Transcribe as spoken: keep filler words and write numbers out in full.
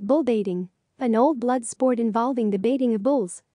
Bullbaiting, an old blood sport involving the baiting of bulls.